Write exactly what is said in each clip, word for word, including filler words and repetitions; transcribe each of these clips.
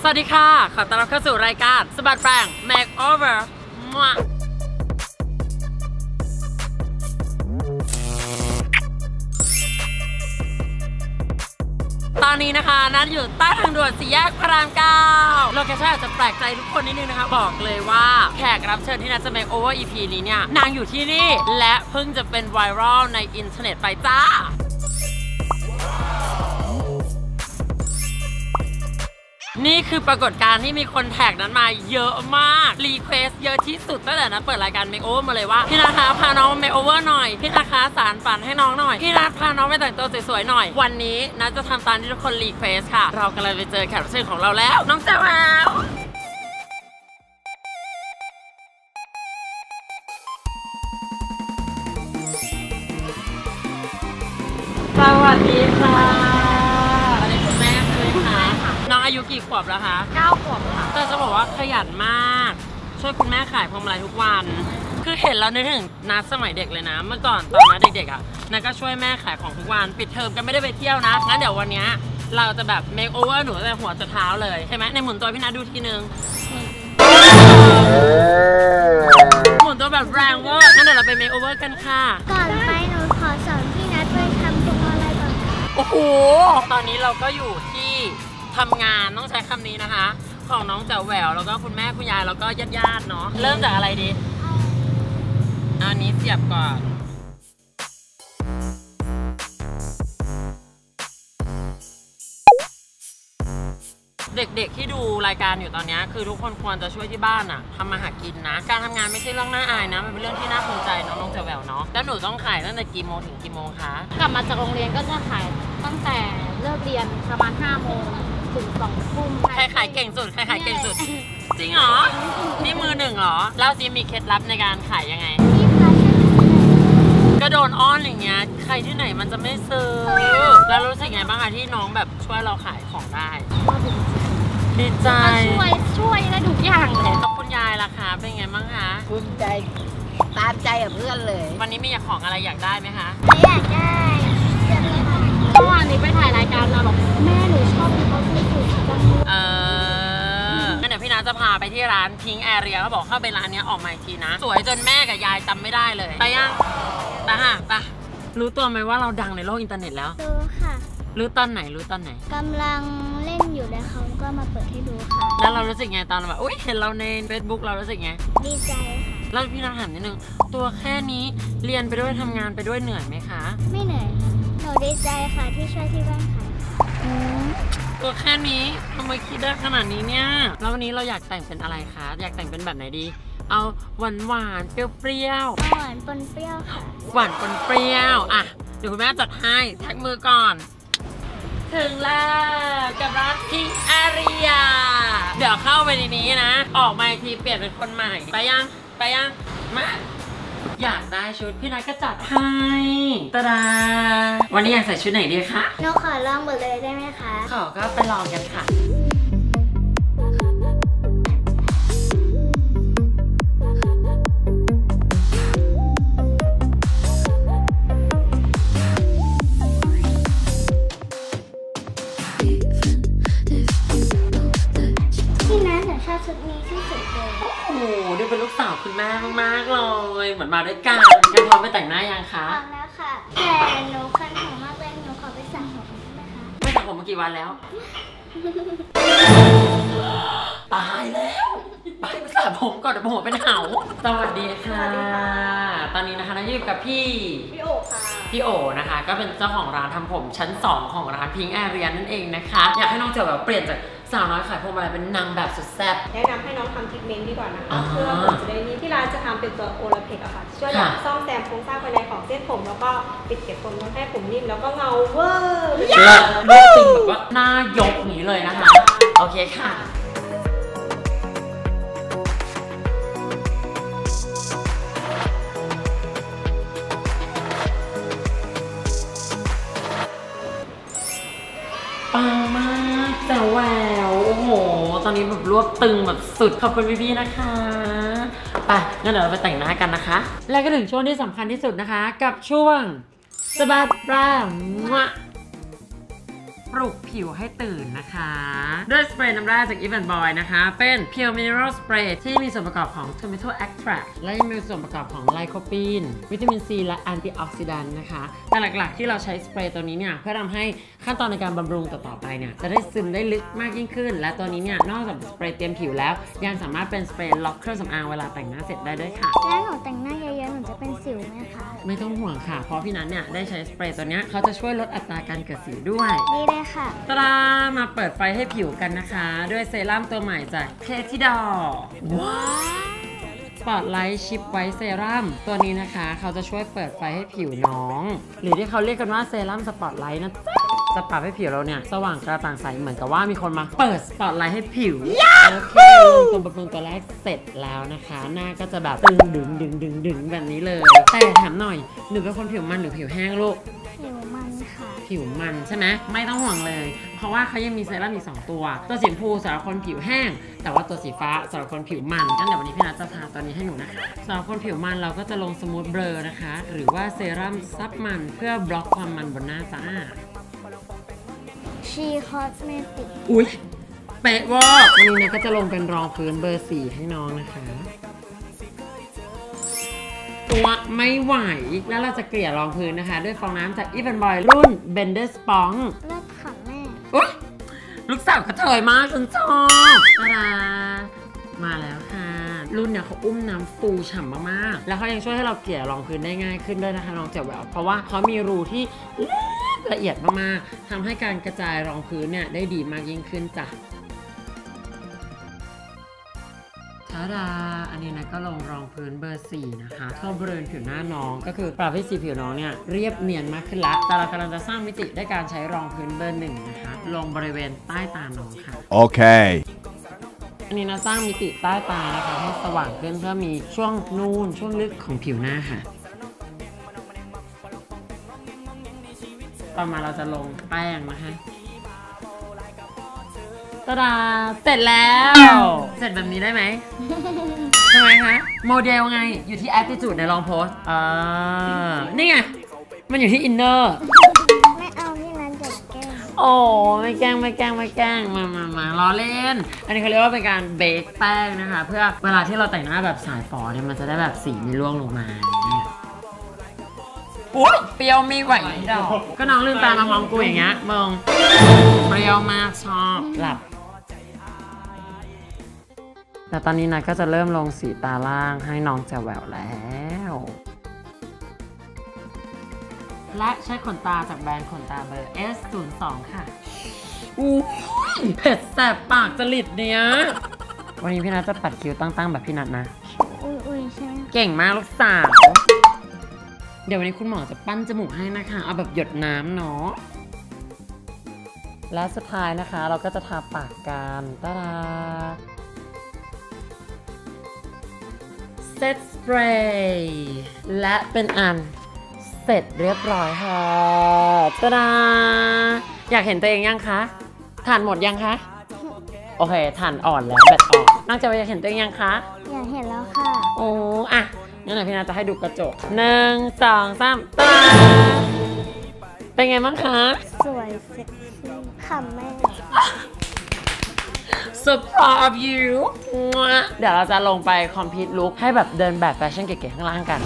สวัสดีค่ะขอต้อนรับเข้าสู่รายการสบัดแปลง Makeover ตอนนี้นะคะนัดอยู่ใต้ทางด่วนสี่แยกพระรามเก้าโลเคชั่นอาจจะแปลกใจทุกคนนิดนึงนะคะบอกเลยว่าแขกรับเชิญที่นัดจะ Makeover อี พี นี้เนี่ยนางอยู่ที่นี่และเพิ่งจะเป็นไวรัลในอินเทอร์เน็ตไปจ้านี่คือปรากฏการณ์ที่มีคนแท็กนั้นมาเยอะมากรีเควสเยอะที่สุดตั้งแต่นั้นเปิดรายการ Makeover มาเลยว่าพี่นาคาพาน้อง Makeover หน่อยพี่นาคาสารฝันให้น้องหน่อยพี่นาพาน้องไปแต่งตัวสวยๆหน่อยวันนี้นัทจะทำตามที่ทุกคนรีเควสค่ะเรากำลังไปเจอแขกรับเชิญของเราแล้วน้องแจ๋วสวัสดีค่ะสวัสดีคุณแม่เลยค่ะน้องอายุกี่ขวบแล้วคะเก้าขวบค่ะแต่จะบอกว่าขยันมากช่วยคุณแม่ขายพวงมาลัยทุกวันคือเห็นแล้วนึกถึงนัดสมัยเด็กเลยนะเมื่อก่อนตอนนัดเด็กๆอ่ะนัดก็ช่วยแม่ขายของทุกวันปิดเทอมก็ไม่ได้ไปเที่ยวนะงั้นเดี๋ยววันนี้เราจะแบบเมคโอเวอร์หนูตั้งแต่หัวจนเท้าเลยใช่ไหมในหมุนตัวพี่นัดดูทีนึงหมุนตัวแบบแรงเวอร์งั้นเดี๋ยวเราไปเมคโอเวอร์กันค่ะก่อนไปหนูขอสอนพี่นัดไปทำพวงมาลัยก่อนโอ้โหตอนนี้เราก็อยู่ที่ทำงานต้องใช้คำนี้นะคะของน้องแจ๋วแหววแล้วก็คุณแม่คุณยายแล้วก็ญาติๆเนาะเริ่มจากอะไรดีอันนี้เสียบก่อนเด็กๆที่ดูรายการอยู่ตอนนี้คือทุกคนควรจะช่วยที่บ้านอะทำมาหากินนะการทำงานไม่ใช่เรื่องน่าอายนะมันเป็นเรื่องที่น่าภูมิใจน้องน้องแจ๋วแหววเนาะแล้วหนูต้องขายตั้งแต่กี่โมงถึงกี่โมงคะกลับมาจากโรงเรียนก็จะขายตั้งแต่เลิกเรียนประมาณห้าโมงถึงสองทุ่มใครขายเก่งสุดใครขายเก่งสุดจริงเหรอนี่มือหนึ่งเหรอแล้วซีมีเคล็ดลับในการขายยังไงก็โดนอ้อนอย่างเงี้ยใครที่ไหนมันจะไม่ซื้อแล้วรู้สึกไงบ้างคะที่น้องแบบช่วยเราขายของได้ดีใจช่วยช่วยได้ทุกอย่างเลยขอบคุณยายล่ะคะเป็นไงบ้างคะภูมิใจตามใจกับเพื่อนเลยวันนี้มีอยากของอะไรอยากได้ไหมคะไม่อยากได้เมื่อวานนี้ไปถ่ายรายการมาบอกแม่หนูชอบเขาซื้อสูตรจังเอองั้นเดี๋ยวพี่น้าจะพาไปที่ร้านพิงแอเรียเขาบอกเข้าไปร้านนี้ออกมาอีกทีนะสวยจนแม่กับยายจำไม่ได้เลยไปยังไปฮะไปรู้ตัวไหมว่าเราดังในโลกอินเทอร์เน็ตแล้วรู้ค่ะรู้ตอนไหนรู้ตอนไหนกำลังเล่นอยู่แล้วเขาก็มาเปิดให้ดูค่ะแล้วเรารู้สึกไงตอนแบบอุ้ยเห็นเราใน เฟซบุ๊ก เรารู้สึกไงดีใจค่ะแล้วพี่น้าถามนิดนึงตัวแค่นี้เรียนไปด้วยทำงานไปด้วยเหนื่อยไหมคะไม่เหนื่อยหนูดีใจค่ะที่ช่วยที่บ้านขายตัวแค่นี้ทำไมคิดได้ขนาดนี้เนี่ยแล้ววันนี้เราอยากแต่งเป็นอะไรคะอยากแต่งเป็นแบบไหนดีเอาหวานหวานเปรี้ยวๆหวานปนเปรี้ยวค่ะหวานปนเปรี้ยวอ่ะเดี๋ยวคุณแม่จัดให้แท็กมือก่อนถึงแล้วกับร้านพิงแอเรียเดี๋ยวเข้าไปในนี้นะออกมาอีกทีเปลี่ยนเป็นคนใหม่ไปยังไปยังมาอยากได้ชุดพี่นัทก็จัดให้ตาดาวันนี้อยากใส่ชุดไหนดีคะหนูขอลองหมดเลยได้ไหมคะขอก็ไปลองกันค่ะชุดนี้ที่สุดเลยโอ้โหดูเป็นลูกสาวคุณแม่มากๆเลยเหมือนมาด้วยกันกันพร้อมไปแต่งหน้ายังคะพร้อมแล้วค่ะแต่หนูคันหัวมากเลยหนูขอไปสระผมได้ไหมคะไม่สระผมมากี่วันแล้วตายแล้วไปไปสระผมก่อนเดี๋ยวผมเป็นเหาสวัสดีค่ะตอนนี้นะคะนัทอยู่กับพี่พี่โอค่ะพี่โอนะคะก็เป็นเจ้าของร้านทำผมชั้นสองของร้านพิงแอเรียนั่นเองนะคะอยากให้น้องเจ๋วแบบเปลี่ยนจากสาวน้อยขายพวงมาลัยเป็นนางแบบสุดแซ่บแนะนำให้น้องทำทรีทเมนต์ดีกว่านะคะเพื่อผมจะได้นี้ที่ร้านจะทำเป็นตัวโอลาเพกอะค่ะช่วยซ่อมแซมโครงสร้างภายในของเส้นผมแล้วก็ปิดเก็บผมทำให้ผมนิ่มแล้วก็เงาเวอร์แล้วดูตึงแบบว่าหน้ายกอย่างนี้เลยนะคะโอเคค่ะปังมากแต่แหววโอ้โหตอนนี้แบบรวบตึงแบบสุดขอบคุณพี่ๆนะคะไปงั้นเดี๋ยวเราไปแต่งหน้ากันนะคะแล้วก็ถึงช่วงที่สำคัญที่สุดนะคะกับช่วงสบัดแปลงปลุกผิวให้ตื่นนะคะด้วยสเปรย์น้ำแร่จาก Eve and Boy นะคะเป็น Pure Mineral Spray ที่มีส่วนประกอบของ Tomato Extract และยังมีส่วนประกอบของไลโคปีนวิตามินซีและแอนตี้ออกซิแดนต์นะคะแต่หลักๆที่เราใช้สเปรย์ตัวนี้เนี่ยเพื่อทำให้ขั้นตอนในการบำรุงต่อๆไปเนี่ยจะได้ซึมได้ลึกมากยิ่งขึ้นและตัวนี้เนี่ยนอกจากสเปรย์เตรียมผิวแล้วยังสามารถเป็นสเปรย์ล็อกเครื่องสำอางเวลาแต่งหน้าเสร็จได้ด้วยค่ะแล้วหนูแต่งหน้าเยอะๆหนูจะเป็นสิวไหมคะไม่ต้องห่วงค่ะเพราะพี่นัทเนี่ยได้ใช้สเปรย์ตัวนี้เขาจะช่วยลดอัตราการเกิดสิวด้วยดีเลยค่ะตรามาเปิดไฟให้ผิวกันนะคะด้วยเซรั่มตัวใหม่จากเคที่ดอว้าวสปอตไลท์ชิปไวท์เซรั่มตัวนี้นะคะเขาจะช่วยเปิดไฟให้ผิวน้องหรือที่เขาเรียกกันว่าเซรั่มสปอตไลท์นะจะปรับให้ผิวเราเนี่ยสว่างกระจ่างใสเหมือนกับว่ามีคนมาเปิดสปอตไลท์ให้ผิวโอเคตัวบำรุงตัวแรกเสร็จแล้วนะคะหน้าก็จะแบบตึงดึงดึงดึงดึงแบบนี้เลยแต่ถามหน่อยหนูเป็นคนผิวมันหรือผิวแห้งลูกผิวมันค่ะผิวมันใช่ไหมไม่ต้องห่วงเลยเพราะว่าเขายังมีเซรั่มอีกสองตัวตัวสีชมพูสำหรับคนผิวแห้งแต่ว่าตัวสีฟ้าสำหรับคนผิวมันงั้นเดี๋ยววันนี้พี่นัทจะทาตัวนี้ให้หนูนะคะสำหรับคนผิวมันเราก็จะลงสมูทเบลอนะคะหรือว่าเซรั่มซับมันเพื่อบล็อกความมันบนหน้าจ้าชีคอสเมติกอุ๊ยเป๊ะวอกวันนี้เนี่ยก็จะลงเป็นรองพื้นเบอร์สี่ให้น้องนะคะตัวไม่ไหวแล้วเราจะเกลี่ยรองพื้นนะคะด้วยฟองน้ำจาก Eve and Boy รุ่น Bender Sponge เลิศค่ะแม่อุ๊ยลูกสาวกระเทยมากฉันชอบตาดามาแล้วค่ะรุ่นเนี่ยเขาอุ้มน้ำฟูฉ่ำมากๆแล้วเขายังช่วยให้เราเกลี่ยรองพื้นได้ง่ายขึ้นด้วยนะคะน้องแจ๋วแหววเพราะว่าเขามีรูที่ละเอียดมากๆทำให้การกระจายรองพื้นเนี่ยได้ดีมากยิ่งขึ้นจ้ะทาดาอันนี้นะก็ลงรองพื้นเบอร์สี่นะคะเข้าบริเวณผิวหน้าน้องก็คือปรับให้สีผิวน้องเนี่ยเรียบเนียนมากขึ้นละแต่เรากำลังจะสร้างมิติด้วยการใช้รองพื้นเบอร์หนึ่งนะคะลงบริเวณใต้ตาน้องค่ะโอเคอันนี้นะสร้างมิติใต้ตานะคะให้สว่างขึ้นเพื่อมีช่วงนูนช่วงลึกของผิวหน้าค่ะต่อมาเราจะลงแป้งนะคะตาดาเสร็จแล้วเสร็จแบบนี้ได้ไหมทำไมคะโมเดลไงอยู่ที่ attitude ในลองโพสอ่านี่ไงมันอยู่ที่ inner ไม่เอาพี่นั้นจะแกล้งโอ้ไม่แกล้งไม่แกล้งไม่แกล้งมามามาล้อเล่นอันนี้เขาเรียกว่าเป็นการเบคแป้งนะคะเพื่อเวลาที่เราแต่งหน้าแบบสายฝอเนี่ยมันจะได้แบบสีไม่ร่วงลงมาอุ๊ยเปรี้ยวไม่ไหวดอกก็น้องลืมตามามองกูอย่างเงี้ยมองเปรี้ยวมากชอบหลับแต่ตอนนี้นะก็จะเริ่มลงสีตาล่างให้น้องแจ๋วแหววแล้วและใช้ขนตาจากแบรนด์ขนตาเบอร์ เอส ศูนย์ สอง ค่ะอู้เผ็ดแสบปากจริตเนี้ยวันนี้พี่นัทจะปัดคิ้วตั้งๆแบบพี่นัทนะอุ้ยๆใช่ไหมเก่งมากลูกสาวเดี๋ยววันนี้คุณหมอจะปั้นจมูกให้นะคะเอาแบบหยดน้ำเนาะและสุดท้ายนะคะเราก็จะทาปากกันตาดาเซตสเปรย์และเป็นอันเสร็จเรียบร้อยค่ะตาดาอยากเห็นตัวเองยังคะถ่านหมดยังคะโอเคถ่านอ่อนแล้วแบตออกนอกจากอยากเห็นตัวเองยังคะอยากเห็นแล้วค่ะโอ้อะงั้นไหนพี่นาจะให้ดูกระจกหนึ่งสองสามตาเป็นไงบ้างคะสวยเซ็กซี่ค่ะแม่ so proud of you เดี๋ยวเราจะลงไปคอมพิวต์ลุคให้แบบเดินแบบแฟชั่นเก๋ๆข้างล่างกัน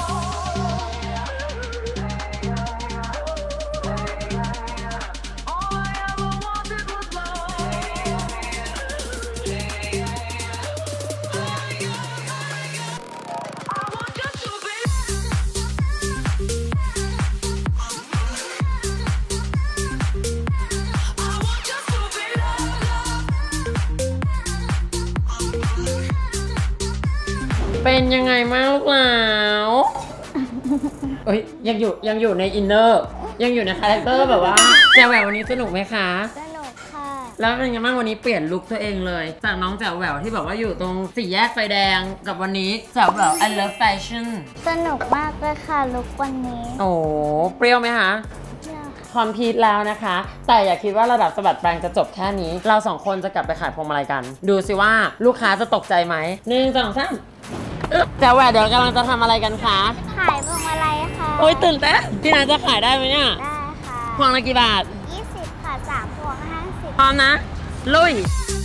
เป็นยังไงมากลูกหลาวเอ้ยยังอยู่ยังอยู่ในอินเนอร์ยังอยู่ในคาแรคเตอร์แบบว่าแจ๋วแหวววันนี้สนุกไหมคะสนุกค่ะแล้วเป็นยังไงบ้างวันนี้เปลี่ยนลุคตัวเองเลยจากน้องแจ๋วแหววที่แบบว่าอยู่ตรงสี่แยกไฟแดงกับวันนี้แจ๋วแหวว I love fashion สนุกมากเลยค่ะลุควันนี้โอ้เปรี้ยวไหมคะคอมพิวต์แล้วนะคะแต่อย่าคิดว่าระดับสะบัดแปรงจะจบแค่นี้เราสองคนจะกลับไปขายพวงมาลัยกันดูสิว่าลูกค้าจะตกใจไหมหนึ่งสองสามแจ๋วแหววเดี๋ยวกำลังจะทำอะไรกันคะขายพวงมาลัยค่ะโอ้ยตื่นเต้นพี่นาจะขายได้ไหมเนี่ยได้ค่ะพวงละกี่บาทยี่สิบค่ะสามพร้อมนะ ลุย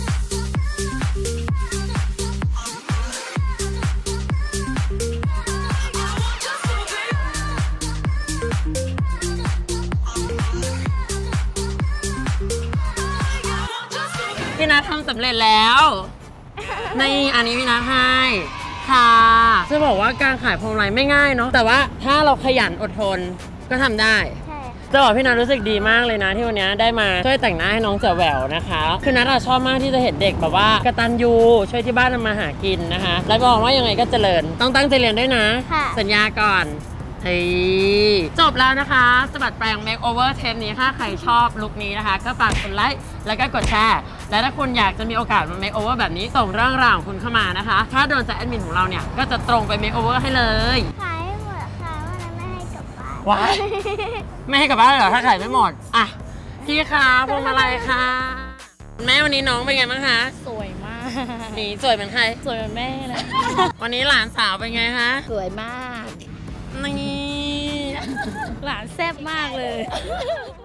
พี่นัททำสำเร็จแล้วนี่อันนี้พี่นัทให้ค่ะจะบอกว่าการขายพวงมาลัยไม่ง่ายเนาะแต่ว่าถ้าเราขยันอดทนก็ทำได้จะบอกพี่นัทรู้สึกดีมากเลยนะที่วันนี้ได้มาช่วยแต่งหน้าให้น้องเจ๋อแหววนะคะคือนัทชอบมากที่จะเห็นเด็กแบบว่ากตัญญูช่วยที่บ้านทำมาหากินนะคะแล้วบอกว่ายังไงก็เจริญต้องตั้งใจเรียนด้วยนะสัญญาก่อนเฮ้ยจบแล้วนะคะสบัดแปลง Makeover เทปนี้ถ้าใครชอบลุคนี้นะคะก็ฝากกดไลค์แล้วก็กดแชร์และถ้าคุณอยากจะมีโอกาสมา Makeover แบบนี้ส่งเรื่องราวของคุณเข้ามานะคะถ้าโดนจากแอดมินของเราเนี่ยก็จะตรงไป Makeover ให้เลยขายให้หมดค่ะว่านั้นไม่ให้กลับบ้านว้ายไม่ให้กลับบ้านเหรอถ้าขายไม่หมดอ่ะพี่คะพวงมาลัยค่ะแม่วันนี้น้องเป็นไงบ้างคะสวยมากนี่สวยเหมือนใครสวยเหมือนแม่เลยวันนี้หลานสาวเป็นไงคะสวยมากนี่หลานแซ่บมากเลย